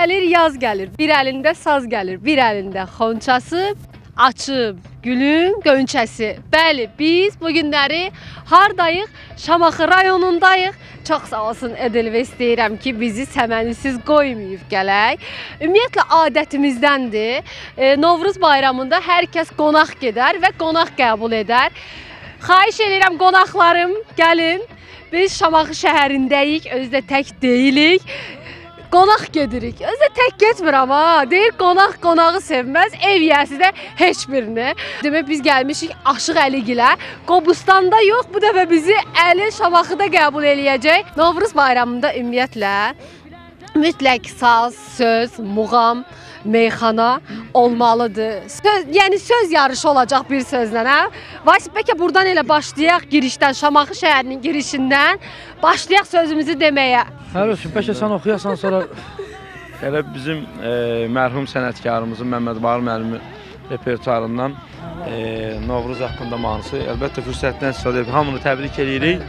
gəlir, yaz gəlir. Bir əlində saz gəlir, bir əlində xonçası, açıb gülün gönçəsi. Bəli, biz bu günləri hardayıq? Şamaxı rayonundayıq. Çox sağ olsun Edelve istəyirəm ki, bizi səmənisiz qoymayıb gələk. Ümumiyyətlə adətimizdəndir. Novruz bayramında hər kəs qonaq gedər və qonaq qəbul edər. Xahiş edirəm qonaqlarım, gəlin. Biz Şamaxı şəhərindəyik, özdə tək deyilik. Qonaq gedirik. Özdə tək getmir amma. Deyir qonaq qonağı sevməz, ev yiyəsi də heç birini. Demək biz gəlmişik Aşıq Əligilə. Qobustanda yox, bu dəfə bizi Əli Şamaxıda qəbul eləyəcək. Novruz bayramında ümumiyyətlə mütləq saz, söz, muğam, meyxana olmalıdır. Yəni söz yarışı olacaq bir sözlə, hə? Vasif, bəlkə buradan elə başlayaq girişdən, Şamaxı şəhərinin girişindən başlayaq sözümüzü deməyə. Hər olsun, bəlkə sən oxuyasan, sonra elə bizim mərhum sənətkarımızın Məmməd Bahar müəllimi repertuarından Novruz haqqında mahnısı. Əlbəttə fürsətdən istifadə edib hamını təbrik edirik.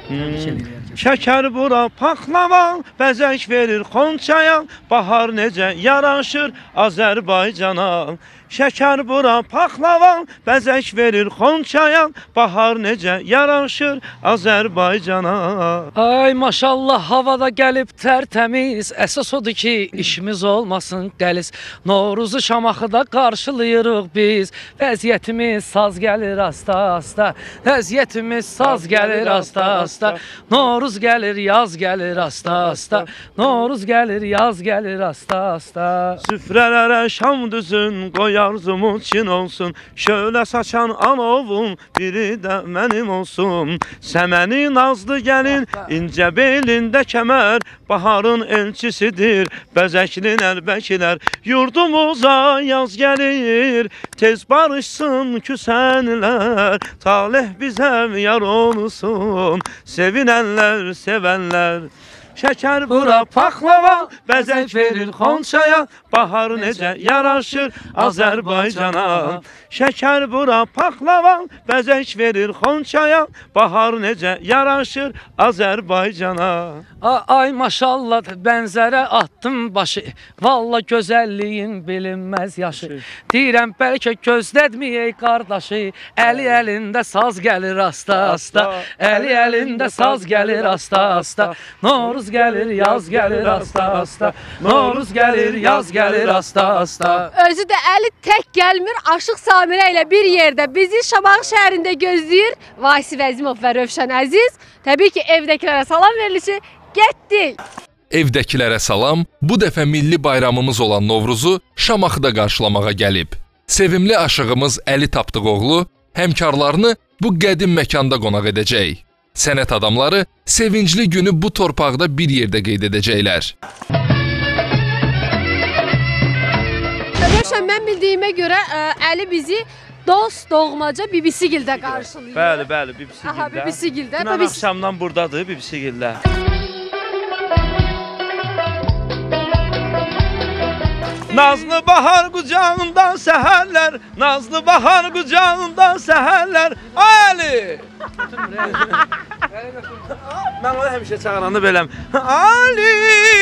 Şəkər bura paxlava, bəzək verir xonçaya, bahar necə yaraşır Azərbaycana. Şəkər bura paxlava, bəzək verir xonçaya, bahar necə yaraşır Azərbaycana. Ay maşallah havada gəlib tərtəmiz, əsas odur ki işimiz olmasın qəliz. Noruzu Şamaxıda qarşılayırıq biz, vəziyyətimiz saz gəlir asta-asta, vəziyyətimiz saz gəlir asta-asta. Noruz gəlir, yaz gəlir asta-asta, Noruz gəlir, yaz gəlir asta-asta. Süfrələrə şam düzün, qoy arzumuz çin olsun, şöyle saçan alovun biri də mənim olsun. Səməni nazlı gəlin, incə belində kəmər, baharın elçisidir, bəzəkli nərbəkilər. Yurdumuza yaz gəlir, tez barışsın küsənlər, talih bizə yar olsun, sevinənlər, sevənlər. Şəkər bura paxlava, bəzək verir xonçaya, bahar necə yaraşır Azərbaycana. Şəkər bura paxlava, bəzək verir xonçaya, bahar necə yaraşır Azərbaycana. Ay maşallah bənzərə attım başı, valla gözəlliyin bilinməz yaşı. Deyirəm bəlkə gözlədməyək qardaşı, əli əlində saz gəlir asta-asta, əli əlində saz gəlir asta-asta. Noruz gəlir, yaz gəlir asta-asta, Noruz gəlir, yaz gəlir asta-asta. Özü də Əli tək gəlmir, Aşıq Samirə ilə bir yerdə bizi Şamaxı şəhərində gözləyir. Vasif Əzimov və Rövşən Əziz. Təbii ki, evdəkilərə salam verilişi getdik. Evdəkilərə salam, bu dəfə milli bayramımız olan Novruzu Şamaxıda qarşılamağa gəlib. Sevimli aşığımız Əli Tapdıqoğlu həmkarlarını bu qədim məkanda qonaq edəcək. Sənət adamları sevincli günü bu torpaqda bir yerdə qeyd edəcəklər. Rövşən, mən bildiyimə görə Əli bizi dost doğmaca BBC-gildə qarşılayır. Bəli, bəli, BBC-gildə. Aha, BBC-gildə. Dünən axşamdan buradadır BBC-gildə. Nazlı bahar qucağından səhərlər, Nazlı bahar qucağından səhərlər. Ali! Mən onu həmişə çağıranda beləm. Ali!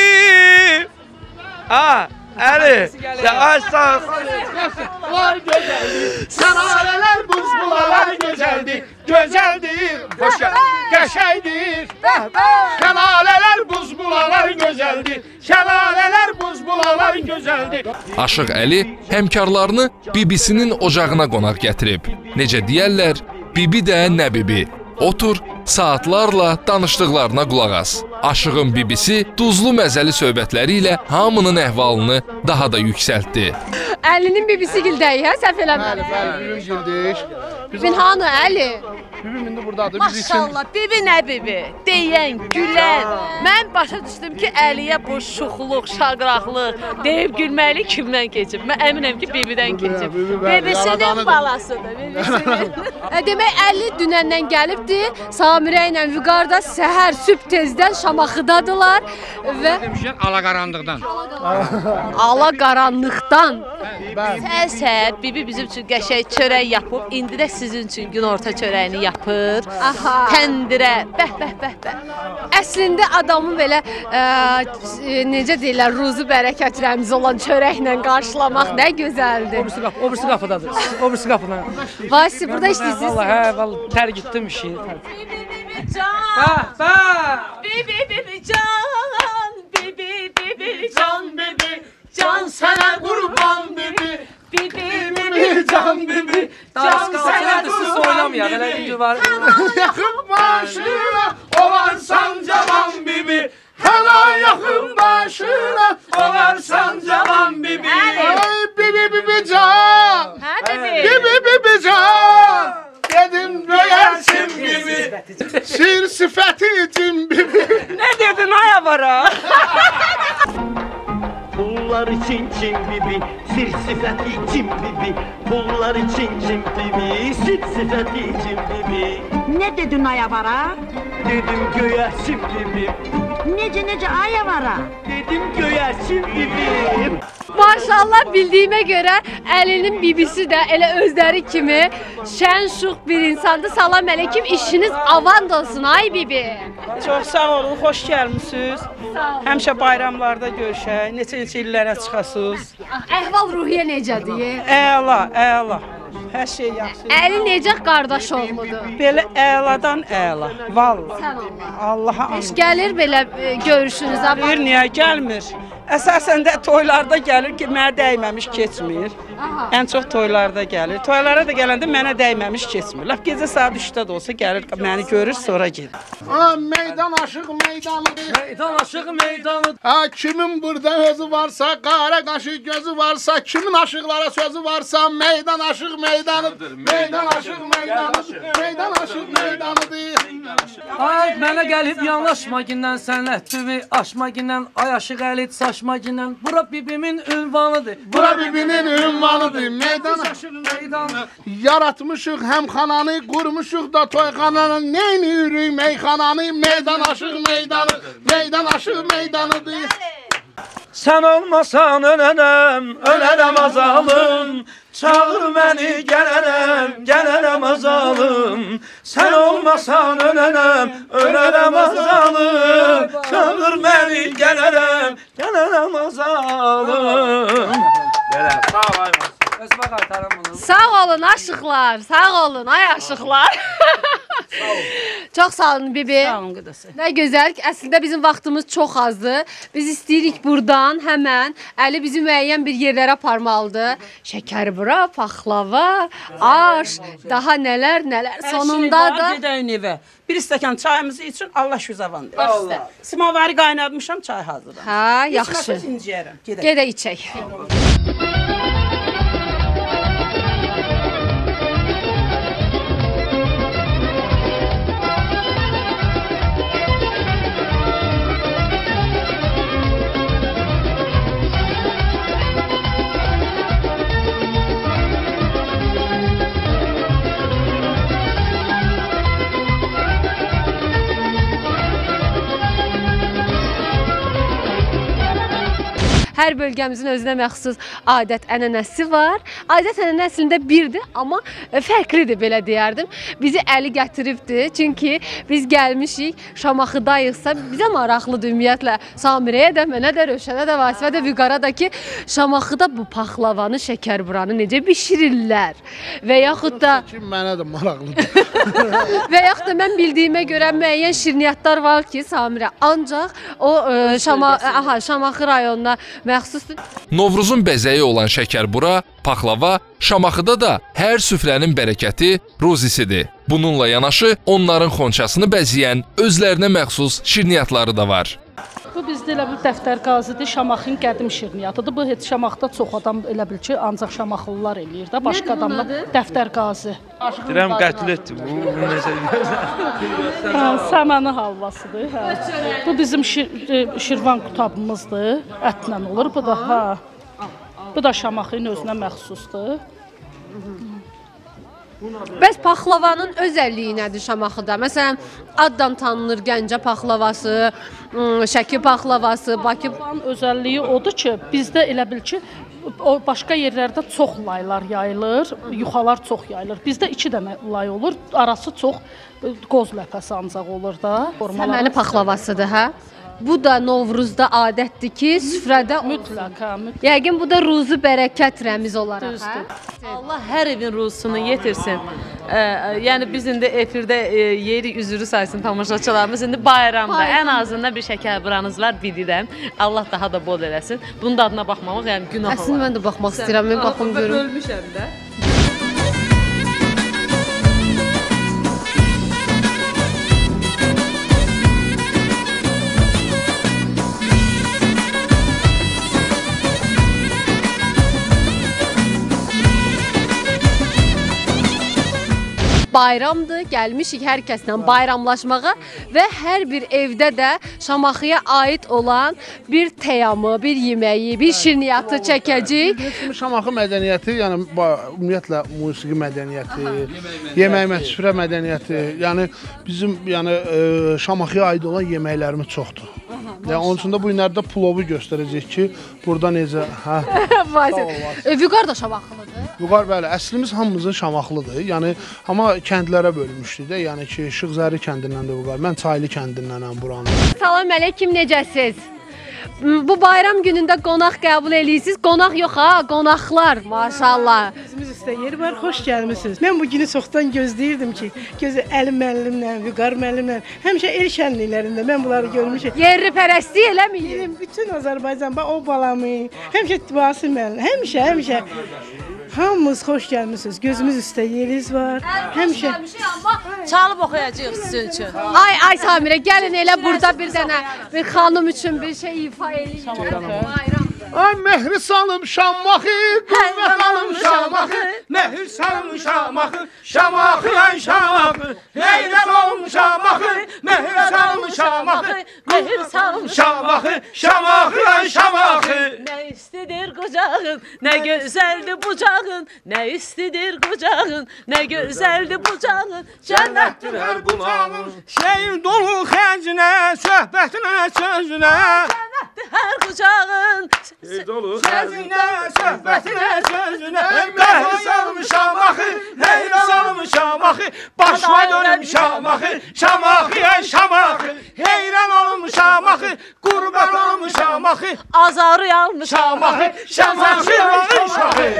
Əli! Ay sağ ol! Var gözəldir, sanalələr buz bulalar gözəldir, gözəldir, qəşəydir. Şəlalələr buz bulalar gözəldir, şəlalələr buz bulalar gözəldir. Aşıq Əli həmkarlarını BBC-nin ocağına qonaq gətirib. Necə deyərlər, bibi də nə bibi. Otur, saatlarla danışdıqlarına qulaq as. Aşığın bibisi duzlu məzəli söhbətləri ilə hamının əhvalını daha da yüksəltdi. Əlinin BBC-gildəyik, hə? Səhv eləmirəm. Bəli, bibim girdik. Bibin hanı Əli? Bibim indi buradadır. Maşallah, bibi nə bibi? Deyən, gülən. Mən başa düşdüm ki, Əliyə bu şuxluq, şaqraqlıq, deyib gülməli kimdən keçib? Mən əminəm ki, bibidən keçib. Bibisinin balasıdır, bibisinin. Demək, Əli dünəndən gəlibdi, Samirə ilə Vüqarda səhər, sübh tezdən Şamaxıdadılar və Demişlər alaqaranlıqdan. ala qaranlıqdan. Səhər bibi bizim üçün qəşəng çörək yapıb, indi də sizin üçün günorta çörəyini yapır. Aha. Təndirə, bəh. Əslində adamı belə necə deyirlər, ruzu bərəkət rəmzi olan çörəklə qarşılamaq nə gözəldir. O birisi qapıdadır. O birisi qapıdan. Vay, siz burada işləyirsiniz. Vallahi tər gitdim işi. Bibi can, bibi can Sənə qurban bibi. Bibi can bibi. Can sənə siz oynamayaq. Elə video var. Yaxın başına olarsan cavan bibi. Hələ yaxın başına olarsan cavan bibi. Ay bibi can. Hə bibi? Bibi can. Dedim göyərsin bibi. Sir sifəti cim bibi. Nə dedin aya vara? Pullar için cim bibi, sir sifəti cim bibi. Pullar için cim bibi, sir sifəti cim bibi. Ne dedin ayavara? Dedim göyərsin bibi. Nece ayavara? Dedim göyərsin bibi. Maşallah, bildiyimə görə Əlinin bibisi də elə özləri kimi şən şux bir insandır. Salam əleykum, işiniz avan olsun ay bibi. Çox sağ olun, xoş gəlmisiniz. Həmişə bayramlarda görüşək, neçə illərə çıxasınız. Əhval-ruhiyyə necədir? Əla. Hər şey yaxşı. Əli necə qardaş oğludur? Belə əladan əla. Vallahi. Sən Allah. Allaha Heç and. gəlir belə görüşünüz, amma Bir niyə gəlmir? Əsasən də toylarda gəlir ki, mənə dəyməmiş keçmir. Aha. Ən çox toylarda gəlir. Toylara da gələndə mənə dəyməmiş keçmir. Lap gecə saat 3-də də olsa gəlir, məni görür, sonra gedir. Meydan aşıq meydanı. Meydan aşığı meydanı. Ha, kimin burada özü varsa, qara qaşı gözü varsa, kimin aşıqlara sözü varsa, meydan aşıq meydanıdır. Meydan aşıq meydanıdır. Meydan aşıq meydanıdır. Ay mənə gəlib yanaşma gindən sənlə tüvi aşma gindən ay aşıq əlit saçma gindən bura bibimin ünvanıdır. Bura bibinin ünvanıdır. Meydan aşıq meydanı. yaratmışıq həmxananı, qurmuşuq da toyxananı, neyni yürüyük meyxananı, meydan aşıq meydanı, meydan aşıq meydanıdır. Sən olmasan ölərəm azalım. Çağır məni gələrəm azalım. Sən olmasan ölərəm azalım. Çağır məni gələrəm azalım. Sağ ol ay. Özümə qaytarım bunu. sağ olun aşıqlar, sağ olun ay aşıqlar. Çox sağ olun bibi. Sağ olun qıdası. Nə gözəl ki, əslində bizim vaxtımız çox azdır. Biz istəyirik buradan həmən Əli bizi müəyyən bir yerlərə aparmalıdır. Şəkərbura, paxlava, aş, daha nələr. Sonunda da Gedəyin evə. Bir stəkan çayımızı için Allah şüzavan deyir. Simavari qaynatmışam, çay hazırdır. hə, yaxşı. Yaxşı. İnciyərəm. Gedək. Gedək içək. Hər bölgəmizin özünə məxsus adət-ənənəsi var. Adət-ənənə əslində birdir, amma fərqlidir belə deyərdim. Bizi Əli gətiribdi, çünki biz gəlmişik, Şamaxıdayıqsa bizə maraqlıdır ümumiyyətlə. Samirəyə də, mənə də, Rövşənə də, Vasifə də, Vüqara da ki, Şamaxıda bu paxlavanı, şəkərburanı necə bişirirlər və yaxud da Mənə də maraqlıdır. və yaxud da mən bildiyimə görə müəyyən şirniyyatlar var ki, Samirə, ancaq o Şamaxı rayonuna məxsusdur. Novruzun bəzəyi olan şəkərbura, paxlava, Şamaxıda da hər süfrənin bərəkəti ruzisidir. Bununla yanaşı onların xonçasını bəzəyən özlərinə məxsus şirniyyatları da var. Bu bizdə elə bir dəftər qazıdır, Şamaxın qədim şirniyyatıdır. Bu heç Şamaxda çox adam elə bil ki, ancaq Şamaxlılar eləyir də, başqa adamlar dəftər qazı. Deyirəm qətl etdi. Bu necə? Səməni halvasıdır. Hə. Bu bizim Şirvan qutabımızdır. Ətlə olur. Bu da Bu da Şamaxının özünə məxsusdur. Bəs paxlavanın özəlliyi nədir Şamaxıda? Məsələn, addan tanınır Gəncə paxlavası, Şəki paxlavası, Bakı. Paxlavanın özəlliyi odur ki, bizdə elə bil ki, o başqa yerlərdə çox laylar yayılır, yuxalar çox yayılır. Bizdə 2 dənə lay olur, arası çox qoz ləpəsi ancaq olur da. Səməni paxlavasıdır, hə? Bu da Novruzda adətdir ki, süfrədə mütləq, hə, mütləq. Yəqin bu da ruzu bərəkət rəmiz olaraq, hə? Allah hər evin ruzusunu yetirsin. Yəni biz indi efirdə yeyirik, üzürü saysın tamaşaçılarımız. İndi bayramda ən azından bir şəkər buranız var, bilirəm. Allah daha da bol eləsin. Bunun dadına baxmamaq yəni günah olar. Əslində mən də baxmaq istəyirəm, mən baxım görüm. Mən ölmüşəm də. Bayramdır, gəlmişik hər kəslə bayramlaşmağa və hər bir evdə də Şamaxıya aid olan bir təyamı, bir yeməyi, bir şirniyyatı çəkəcək. Şamaxı mədəniyyəti, yəni ümumiyyətlə musiqi mədəniyyəti, yemək süfrə mədəniyyəti, yəni bizim Şamaxıya aid olan yeməklərimiz çoxdur. Yəni onun üçün də bu günlərdə plovu göstərəcək ki, burada necə, hə? Vüqar da Şamaxılıdır. Vüqar bəli, əslimiz hamımızın Şamaxılıdır. Yəni amma kəndlərə bölünmüşdük də, yəni ki, Şıxzəri kəndindən də Vüqar. Mən Çaylı kəndindənəm buranın. Salam əleykum, necəsiz? Bu bayram günündə qonaq qəbul eləyirsiniz. Qonaq yox ha, qonaqlar, maşallah. Gözümüz üstə yeri var, xoş gəlmisiniz. Mən bu günü çoxdan gözləyirdim ki, Əli müəllimlə, Vüqar müəllimlə, həmişə el şənliklərində mən bunları görmüşəm. Yerli pərəstlik eləməyin. Bütün Azərbaycan, o balamı, həmişə Vasif müəllim, həmişə. Hamımız xoş gəlmisiniz. Gözümüz üstə yeriniz var. Həmişə çalıb oxuyacağıq sizin üçün. Ay Samirə, gəlin elə burada bir dənə bir xanım üçün bir şey ifa eləyin. Ay mehri salım Şamaxı, qüvvət alım Şamaxı, mehri salım Şamaxı, Şamaxı ay Şamaxı, heyrət olum Şamaxı, mehri salım Şamaxı, mehri salım Şamaxı, Şamaxı ay Şamaxı. Nə istidir qucağın, nə gözəldir bucağın, nə istidir qucağın, nə gözəldir bucağın, cənnətdir hər bucağın. Şehir dolu xərcinə, söhbətinə, sözünə, cənnətdir hər qucağın. Dolu xəzinə, söhbətinə, sözünə, mehri salım Şamaxı, mehri salım Şamaxı, başma dönüm Şamaxı, Şamaxı ay Şamaxı, heyran olum Şamaxı, qurban olum Şamaxı, azarı yalmış Şamaxı, Şamaxı ay Şamaxı.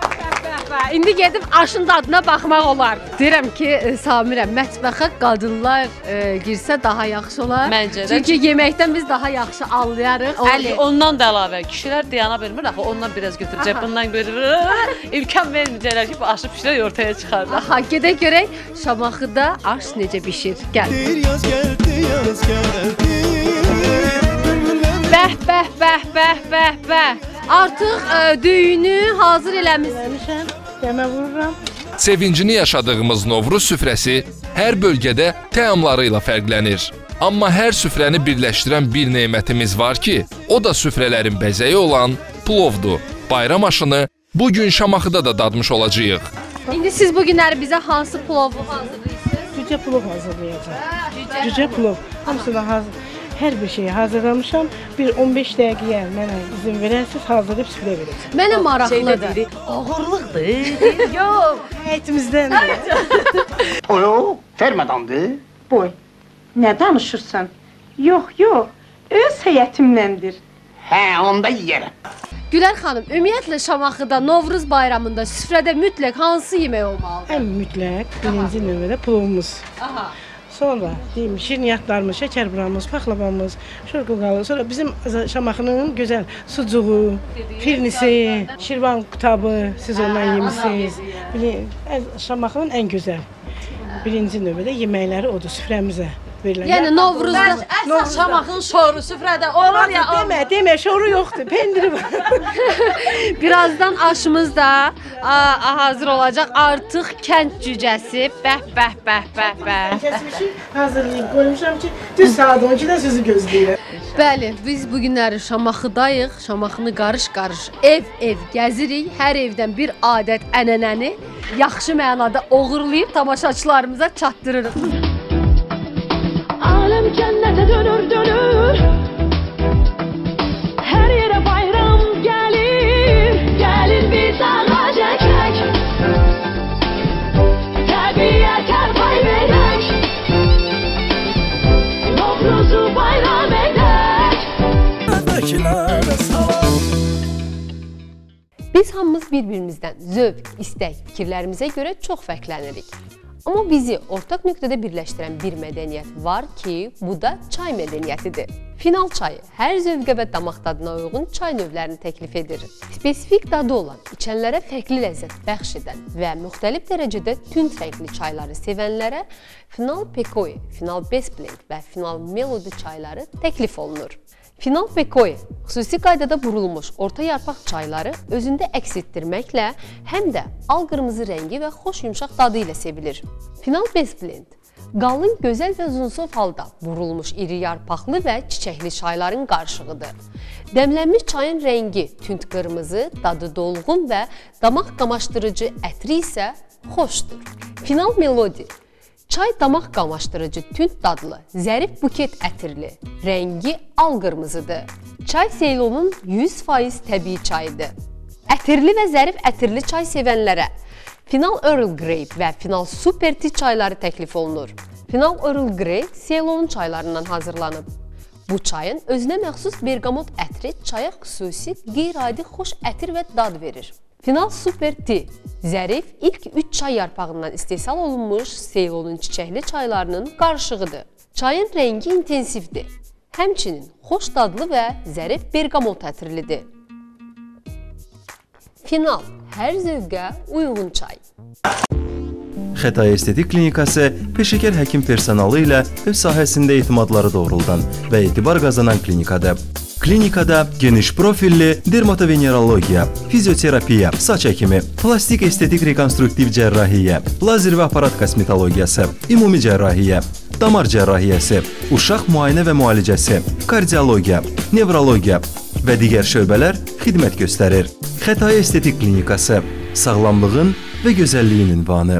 İndi gedib aşın dadına baxmaq olar. Deyirəm ki, Samirə, mətbəxə qadınlar girsə daha yaxşı olar. Məncə də. Çünki yeməkdən biz daha yaxşı anlayarıq. Ondan da əlavə kişilər dayana bilmir, axı ondan biraz götürəcək, bundan görür. İmkan verməyəcəklər ki, bu aşı pişirək ortaya çıxar. Aha, gedək görək Şamaxıda aş necə bişir. Gəl. Yaz gəldi, yaz gəldi. Bəh. Artıq düyünü hazır eləmişəm. Dəmə vururam. Sevincini yaşadığımız Novruz süfrəsi hər bölgədə təamlarıyla fərqlənir. Amma hər süfrəni birləşdirən bir nemətimiz var ki, o da süfrələrin bəzəyi olan plovdur. Bayram aşını bu gün Şamaxıda da dadmış olacağıq. İndi siz bu günləri bizə hansı plovu hazırlayırsınız? Cücə plov hazırlayacağam. Cücə plov. Hamısını hazır. Hər bir şeyi hazırlamışam. Bir 15 dəqiqəyə mənə izin verərsiniz, hazırlayıb süfrə verəcəm. Mənə maraqlıdır. Ağırlıqdır. Yox, həyətimizdən. O, fermadandır. Boy, nə danışırsan? Yox, öz həyətimləndir. Hə, onda yeyərəm. Gülər xanım, ümumiyyətlə Şamaxıda Novruz bayramında süfrədə mütləq hansı yemək olmalıdır? Ən mütləq birinci növbədə plovumuz. Aha. Sonra deyim şirniyyatlarımız, şəkər buramız, paxlavamız, şorqoqalı. Sonra bizim Şamaxının gözəl sucuğu, firnisi, şirvan qutabı, siz ondan yemisiniz. Şamaxının ən gözəl birinci növbədə yeməkləri odur süfrəmizə. verirlər. Yəni Novruzda əsas Şamaxın şoru süfrədə olur ya. Demə, şoru yoxdur, pendiri var. Birazdan aşımız da hazır olacaq. Artıq kənd cücəsi. Bəh. Kəsmişik, hazırlayıb qoymuşam ki, düz saat 12-də sizi gözləyirəm. Bəli, biz bu günləri Şamaxıdayıq. Şamaxını qarış-qarış, ev gəzirik. Hər evdən bir adət, ənənəni yaxşı mənada oğurlayıb tamaşaçılarımıza çatdırırıq. Alem cennete dönür her yere bayram gelir biz ağacak tabiata pay verek Novruzu bayram edek Biz hamımız bir-birimizdən zövq, istək, fikirlərimizə görə çox fərqlənirik. Amma bizi ortaq nöqtədə birləşdirən bir mədəniyyət var ki, bu da çay mədəniyyətidir. Final çayı hər zövqə və damaq dadına uyğun çay növlərini təklif edir. Spesifik dadı olan, içənlərə fərqli ləzzət bəxş edən və müxtəlif dərəcədə tünd rəngli çayları sevənlərə Final Pekoe, Final Best Blend və Final Melody çayları təklif olunur. Final Pekoe xüsusi qaydada burulmuş orta yarpaq çayları özündə əks etdirməklə həm də al-qırmızı rəngi və xoş yumşaq dadı ilə sevilir. Final Best Blend qalın, gözəl və uzunsov halda burulmuş iri yarpaqlı və çiçəkli çayların qarışığıdır. Dəmlənmiş çayın rəngi tünd qırmızı, dadı dolğun və damaq qamaşdırıcı ətri isə xoşdur. Final Melody çay damaq qamaşdırıcı, tünd dadlı, zərif buket ətirli, rəngi al-qırmızıdır. Çay Seylonun 100% təbii çayıdır. Ətirli və zərif ətirli çay sevənlərə Final Earl Grey və Final Super Tea çayları təklif olunur. Final Earl Grey Seylonun çaylarından hazırlanıb. Bu çayın özünə məxsus bergamot ətri çaya xüsusi qeyri-adi xoş ətir və dad verir. Final Super Tea zərif ilk 3 çay yarpağından istehsal olunmuş Seylonun çiçəkli çaylarının qarışığıdır. Çayın rəngi intensivdir. Həmçinin xoş dadlı və zərif bergamot ətirlidir. Final hər zövqə uyğun çay. Xətai Estetik Klinikası peşəkar həkim personalı ilə öz sahəsində etimadları doğruldan və etibar qazanan klinikadır. Klinikada geniş profilli dermatovenerologiya, fizioterapiya, saç əkimi, plastik estetik rekonstruktiv cərrahiyyə, lazer və aparat kosmetologiyası, ümumi cərrahiyyə, damar cərrahiyyəsi, uşaq müayinə və müalicəsi, kardiologiya, nevrologiya və digər şöbələr xidmət göstərir. Xətai Estetik Klinikası sağlamlığın və gözəlliyin ünvanı.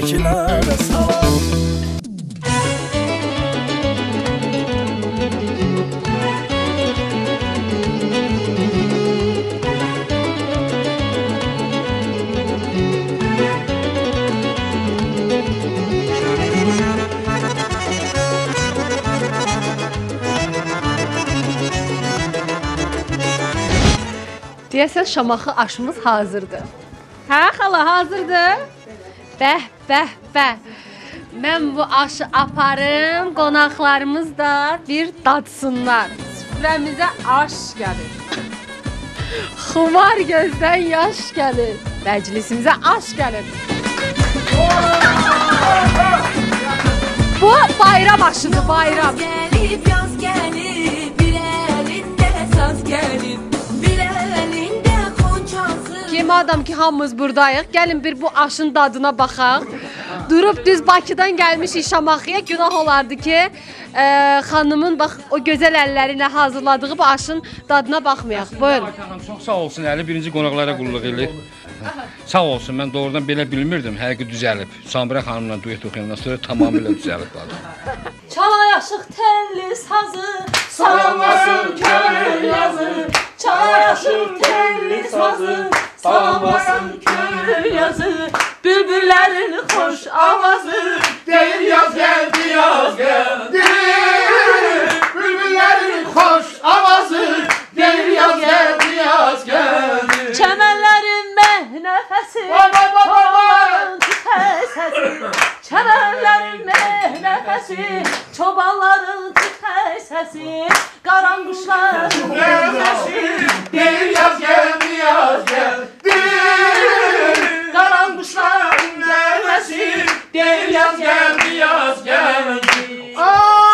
Deyəsən Şamaxı aşımız hazırdır. Hə xala, hazırdır? Bəh. Mən bu aşı aparım, qonaqlarımız da bir dadsınlar. Süfrəmizə aş gəlir. Xumar gözdən yaş gəlir. Məclisimizə aş gəlir. Bu bayram aşıdır, bayram. Gəlib yaz gəlib, bir əlində saz gəlib. Madam ki hamımız buradayıq, gəlin bir bu aşın dadına baxaq. Durub düz Bakıdan gəlmişik Şamaxıya, günah olardı ki xanımın bax o gözəl əlləri ilə hazırladığı bu aşın dadına baxmayaq. Buyurun. Çox sağ olsun Əli, birinci qonaqlara qulluq eləyir. Sağ olsun, mən doğrudan belə bilmirdim, həqiqi düzəlib. Samirə xanımla duet oxuyandan sonra tamamilə düzəlib. Çalay aşıq telli sazı, salamlasın könül yazı. Çalay aşıq telli sazı, salamlasın könül yazı. Bülbüllərin xoş avazı, deyir yaz gəldi, yaz gəldi. Bülbüllərin xoş avazı, deyir yaz gəldi, yaz gəldi. Çəmənlərin nəfəsi, çobanların tütək səsi. Çəmənlərin nəfəsi, çobanların tütək səsi. Qaran quşların nəfəsi, deyir yaz gəldi, yaz gəldi. Qaran quşların nəfəsi, deyir yaz gəldi, yaz gəldi.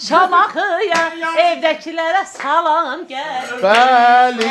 Şamaxıya, evdəkilərə salam gəlir. Bəli.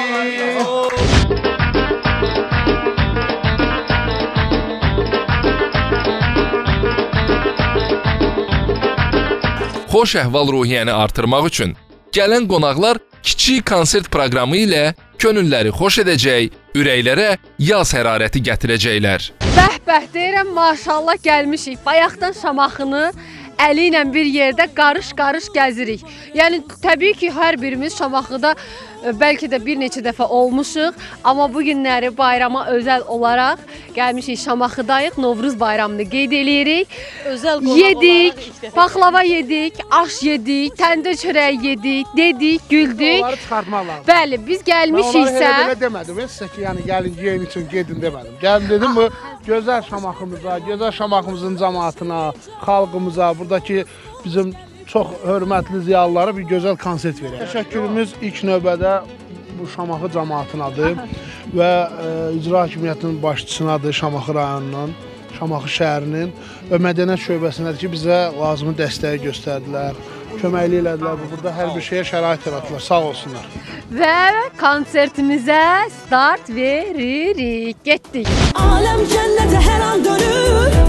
Xoş əhval-ruhiyyəni artırmaq üçün gələn qonaqlar kiçik konsert proqramı ilə könülləri xoş edəcək, ürəklərə yaz hərarəti gətirəcəklər. Bəh-bəh deyirəm, maşallah gəlmişik. Bayaqdan Şamaxını əli ilə bir yerdə qarış-qarış gəzirik. Yəni, təbii ki, hər birimiz Şamaxıda bəlkə də bir neçə dəfə olmuşuq. Amma bu günləri bayrama özəl olaraq gəlmişik, Şamaxıdayıq. Novruz bayramını qeyd eləyirik. Yedik, baklava yedik, aş yedik, təndir çörəyi yedik, dedik, güldük. Onları çıxartmaq lazım. Bəli, biz gəlmişiksə... Mən onlara elə demədim, sizə ki, yəni gəlin, yeyin üçün gedin demədim. Gəlin dedim, bu gözəl Şamaxımıza, gözəl Şamaxımızın cəmaatına, xalqımıza, buradakı bizim çox hörmətli ziyalılara bir gözəl konsert verək. Təşəkkürümüz ilk növbədə bu Şamaxı cəmaatinadır və icra hakimiyyətinin başçısınadır Şamaxı rayonunun, Şamaxı şəhərinin və mədəniyyət şöbəsinədir ki, bizə lazımi dəstəyi göstərdilər, köməkli elədilər, burada hər bir şeyə şərait yaratdılar, sağ olsunlar. Və konsertimizə start veririk, getdik. Aləm cənnətə hər an dönür,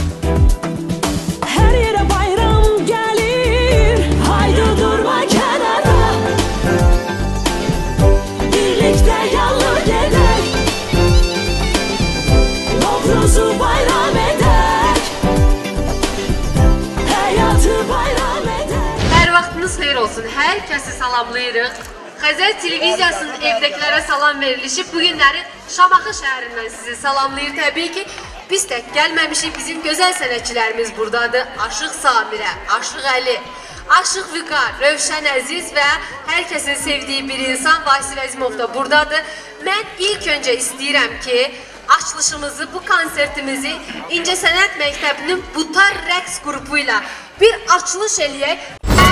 hər yerə bayram gəlir, haydi durma kənara, birlikdə yallı gedək, Novruzu bayram edək, həyatı bayram edək. Hər vaxtınız xeyir olsun, hər kəsi salamlayırıq. Xəzər televiziyasının evdəkilərə salam verilişi bu günləri Şamaxı şəhərindən sizi salamlayır. Təbii ki, biz tək gəlməmişik, bizim gözəl sənətçilərimiz buradadır. Aşıq Samirə, Aşıq Əli, Aşıq Vüqar, Rövşən Əziz və hər kəsin sevdiyi bir insan Vasif Əzimov da buradadır. Mən ilk öncə istəyirəm ki, açılışımızı, bu konsertimizi İncəsənət Məktəbinin Butar rəqs qrupu ilə bir açılış eləyək.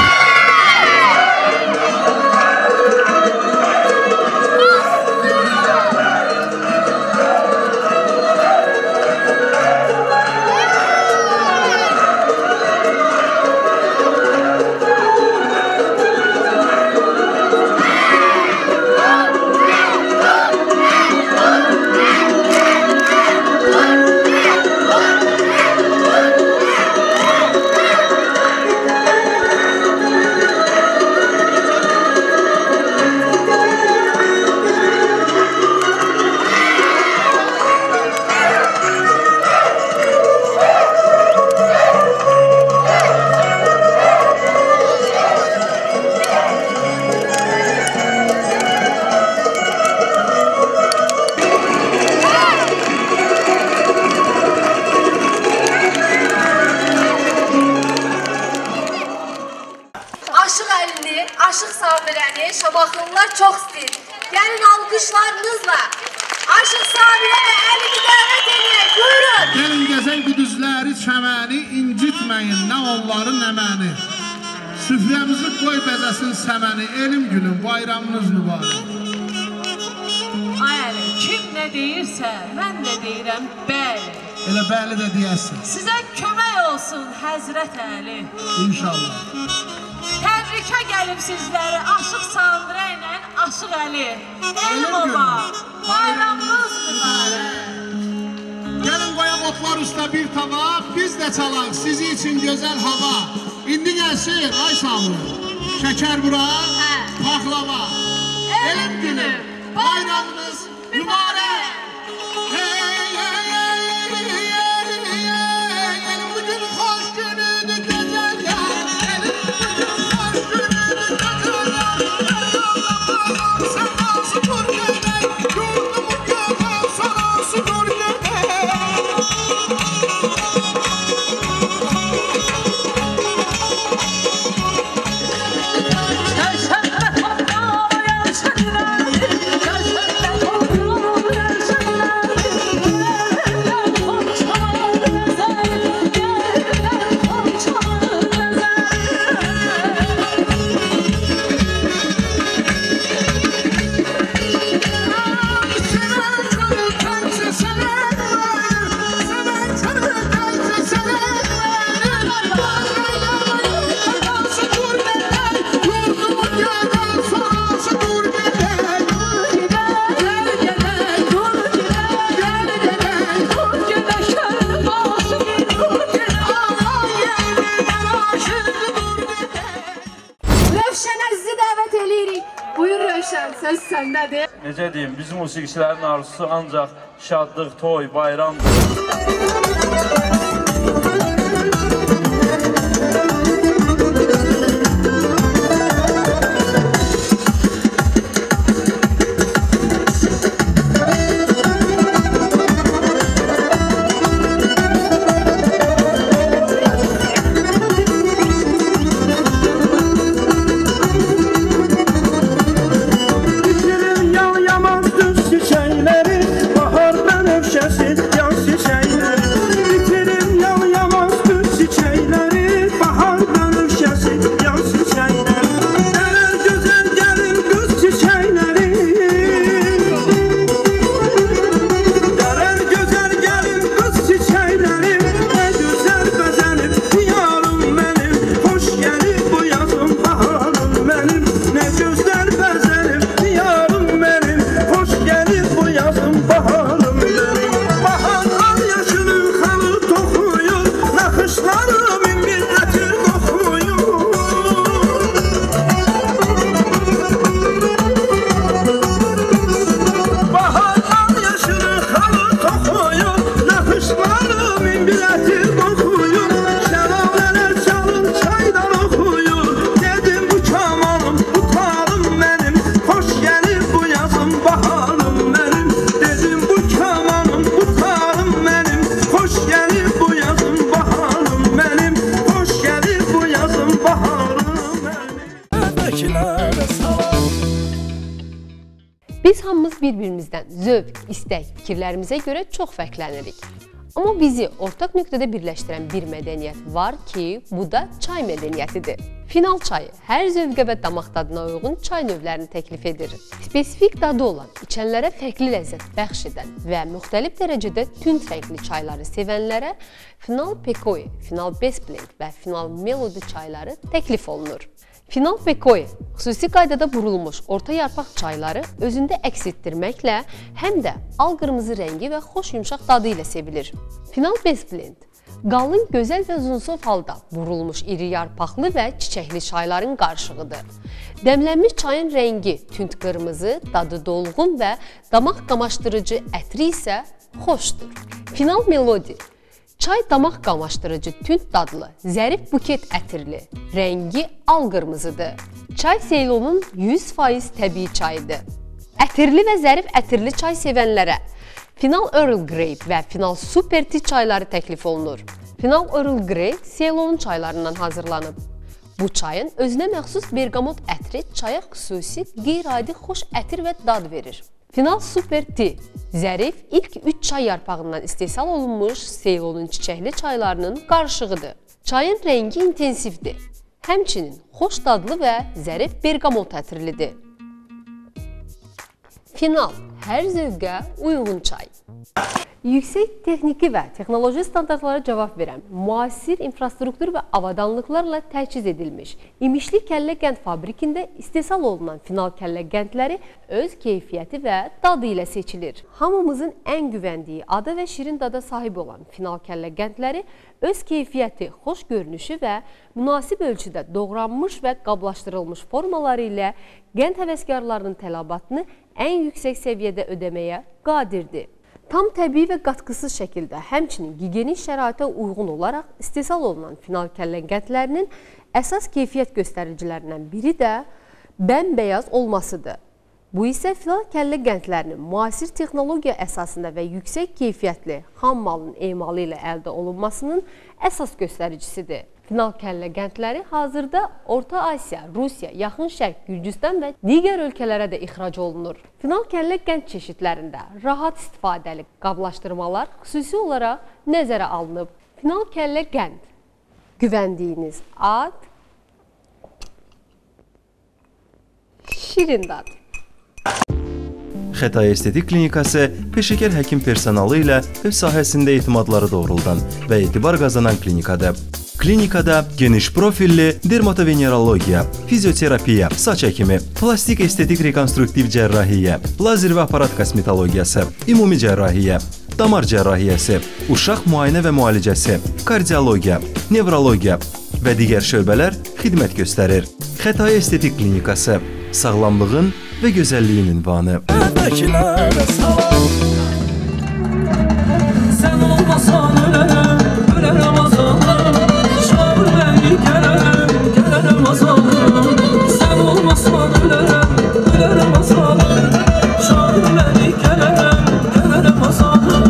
Aşıq Samirəni Şamaxılılar çox istəyir. Gəlin alqışlarınızla Aşıq Samirə və Əlini dəvət edək. Buyurun. Gəlin gəzən güdüzləri çəməni, incitməyin nə onları nə məni. Süfrəmizi qoy bəzəsin səməni, elm günün bayramınız mübarək. Ay Əli, kim nə deyirsə, mən də deyirəm bəli. Elə bəli də deyəsin. Sizə kömək olsun Həzrət Əli. İnşallah. Təbrikə gəlib sizləri Aşıq Samirə ilə Aşıq Əli. Elm oba, bayramınız mübarək. Gəlin qoyaq otlar üstə bir tava, biz də çalaq sizi üçün gözəl hava. İndi gəlsin, ay Samir, şəkər bura, paxlava. Elm günü, bayramınız mübarək. Şəhər Söz səndədir. Necə deyim, bizim musiqiçilərin arzusu ancaq şadlıq, toy, bayramdır. Biz hamımız bir-birimizdən zövq, istək, fikirlərimizə görə çox fərqlənirik. Amma bizi ortaq nöqtədə birləşdirən bir mədəniyyət var ki, bu da çay mədəniyyətidir. Final çayı hər zövqə və damaq dadına uyğun çay növlərini təklif edir. Spesifik dadı olan, içənlərə fərqli ləzzət bəxş edən və müxtəlif dərəcədə tünd rəngli çayları sevənlərə Final Pekoe, Final Best Blend və Final Melody çayları təklif olunur. Final Pekoe xüsusi qaydada burulmuş orta yarpaq çayları özündə əks etdirməklə həm də al-qırmızı rəngi və xoş yumşaq dadı ilə sevilir. Final Best Blend qalın, gözəl və uzunsov halda burulmuş iri yarpaqlı və çiçəkli çayların qarışığıdır. Dəmlənmiş çayın rəngi tünd qırmızı, dadı dolğun və damaq qamaşdırıcı ətri isə xoşdur. Final Melody çay damaq qamaşdırıcı, tünd dadlı, zərif buket ətirli, rəngi al-qırmızıdır. Çay Ceylonun 100% təbii çayıdır. Ətirli və zərif ətirli çay sevənlərə Final Earl Grey və Final Super Tea çayları təklif olunur. Final Earl Grey Ceylonun çaylarından hazırlanıb. Bu çayın özünə məxsus bergamot ətri çaya xüsusi qeyri-adi xoş ətir və dad verir. Final Super Tea zərif ilk 3 çay yarpağından istehsal olunmuş Ceylonun çiçəkli çaylarının qarışığıdır. Çayın rəngi intensivdir. Həmçinin xoş dadlı və zərif bergamot ətirlidir. Final hər zövqə uyğun çay. Yüksək texniki və texnoloji standartlara cavab verən, müasir infrastruktur və avadanlıqlarla təchiz edilmiş İmişli Kəllə Qənd fabrikində istehsal olunan final kəllə qəndləri öz keyfiyyəti və dadı ilə seçilir. Hamımızın ən güvəndiyi adı və şirin dada sahib olan final kəllə qəndləri öz keyfiyyəti, xoş görünüşü və münasib ölçüdə doğranmış və qablaşdırılmış formaları ilə qənd həvəskarlarının tələbatını ən yüksək səviyyədə ödəməyə qadirdir. Tam təbii və qatqısız şəkildə, həmçinin gigiyenik şəraitə uyğun olaraq istehsal olunan final kəllə qəndlərinin əsas keyfiyyət göstəricilərindən biri də bəmbəyaz olmasıdır. Bu isə final kəllə qəndlərinin müasir texnologiya əsasında və yüksək keyfiyyətli xam malın emalı ilə əldə olunmasının əsas göstəricisidir. Final kəllə qəndləri hazırda Orta Asiya, Rusiya, Yaxın Şərq, Gürcüstan və digər ölkələrə də ixrac olunur. Final kəllə qənd çeşidlərində rahat istifadəli qablaşdırmalar xüsusi olaraq nəzərə alınıb. Final kəllə qənd, güvəndiyiniz ad, şirin dad. Xətai Estetik Klinikası peşəkar həkim personalı ilə öz sahəsində etimadları doğruldan və etibar qazanan klinikadır. Klinikada geniş profilli dermatovenerologiya, fizioterapiya, saç əkimi, plastik estetik rekonstruktiv cərrahiyyə, lazer və aparat kosmetologiyası, ümumi cərrahiyyə, damar cərrahiyyəsi, uşaq müayinə və müalicəsi, kardiologiya, nevrologiya və digər şöbələr xidmət göstərir. Xətai Estetik Klinikası sağlamlığın və gözəlliyin ünvanı. Sən olmasan ölərəm, ölərəm azalım. Çağır məni gələrəm, gələrəm azalım. Sən olmasan ölərəm, ölərəm azalım. Çağır məni gələrəm, gələrəm azalım.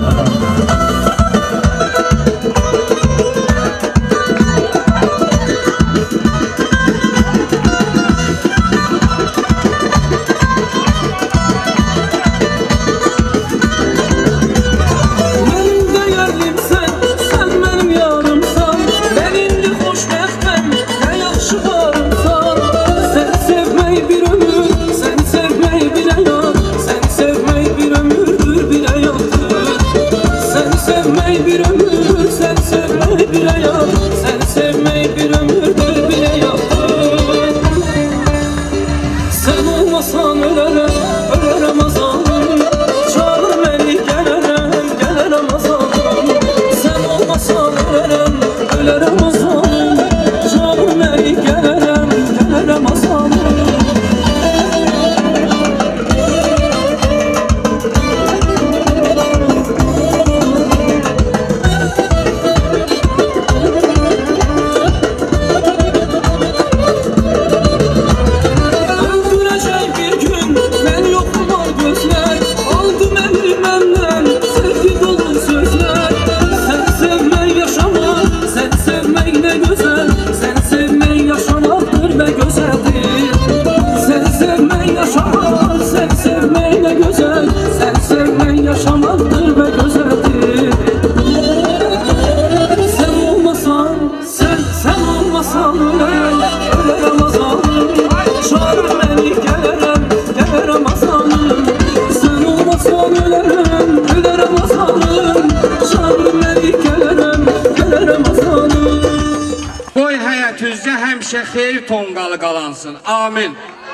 Xeyir tonqalı qalansın. Amin.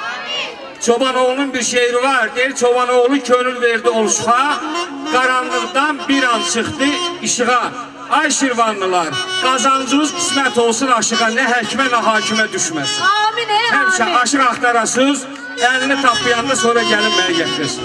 Çobanoğlu'nun bir şeiri var. Der, Çobanoğlu könül verdi oluşğa, qaranlıqdan bir an çıxdı işığa. Ay Şirvanlılar, qazancınız qismət olsun aşığa, nə həkimə, nə hakimə düşməsin. Amin, həmişə aşıq axtarasınız, əlini taplayanda sonra gəlin mənə gətirsin.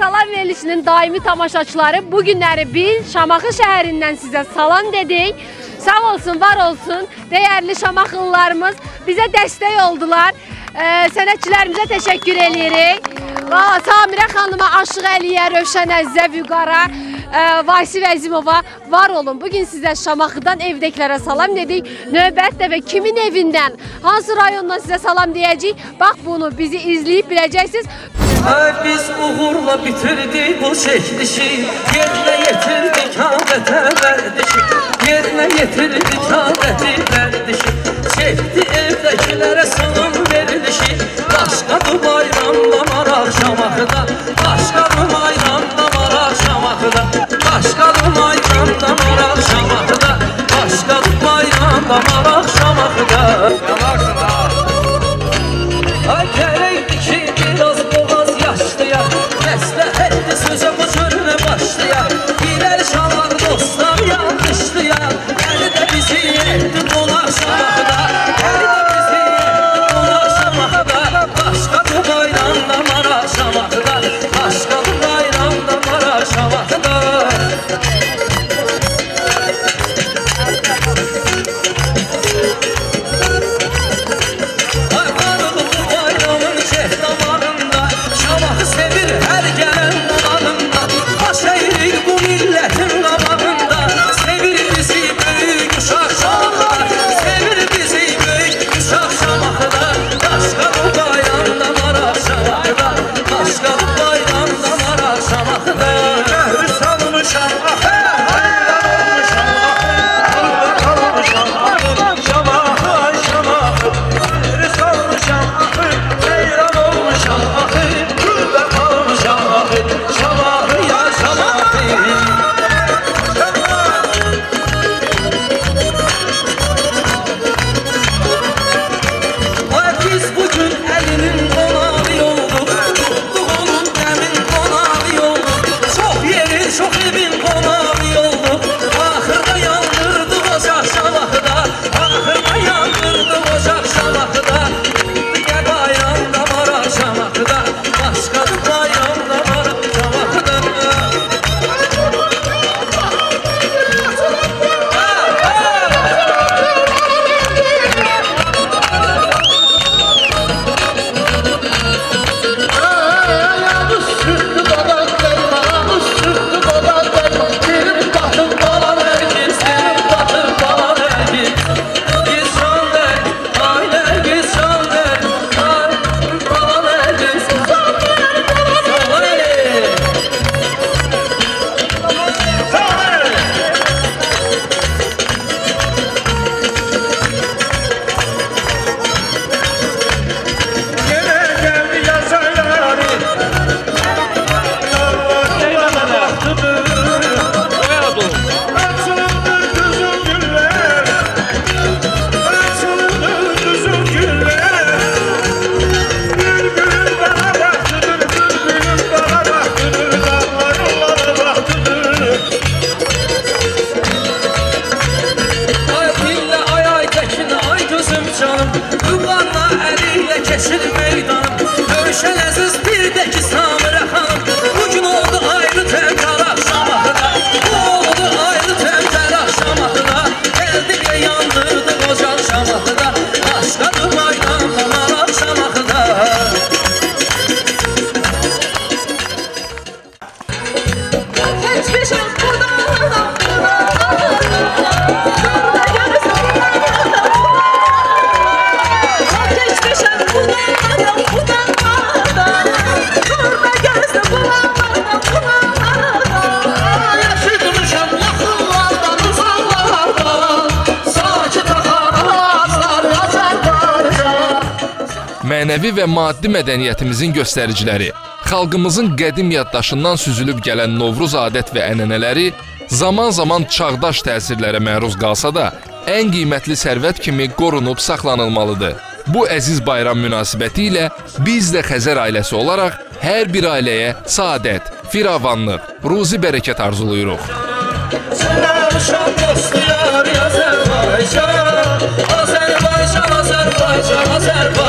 salam verilişinin daimi tamaşaçıları, bu günləri biz Şamaxı şəhərindən sizə salam dedik. Sağ olsun, var olsun. Değerli Şamaxılılarımız bizə dəstək oldular. Sənətçilərimizə təşəkkür edirik. Samirə xanıma, Aşıq Əliyə, Rövşən Əzzə, Vüqara, Vasif Əzimova var olun. Bugün sizə Şamaxıdan evdəkilərə salam dedik. Növbət dəfə kimin evindən, hansı rayondan sizə salam deyəcəyik? Bax bunu bizi izləyib biləcəksiniz. Biz uğurla bitirdik bu çəkilişi, yerinə yetirdik adətə vərdişi, yerinə yetirdik adəti vərdişi, çəkdi evdəkilərə salam verilişi. Başqadır bayramda maraq Şamaxıda, başqadır bayramda maraq Şamaxıda, başqadır bayramda maraq Şamaxıda, başqadır bayramda maraq Şamaxıda. Yavarsın ha! Ay gərəkdir ki biraz boğaz yaşlıya, məsləhətdir sözə bu cürünə başlıya, birər şalar dostlar yanlışlıya, gəli də bizi etdi qonaq Şamaxıda, gəli də bizi etdi qonaq Şamaxıda, başqadır bayramda maraq Şamaxıda, başqadır bayramda maraq Şamaxıda. Mənəvi və maddi mədəniyyətimizin göstəriciləri, xalqımızın qədim yaddaşından süzülüb gələn Novruz adət və ənənələri zaman-zaman çağdaş təsirlərə məruz qalsa da, ən qiymətli sərvət kimi qorunub saxlanılmalıdır. Bu əziz bayram münasibəti ilə biz də Xəzər ailəsi olaraq hər bir ailəyə saadət, firavanlıq, ruzi bərəkət arzuluyuruq. Azərbaycan, Azərbaycan, Azərbaycan, Azərbaycan.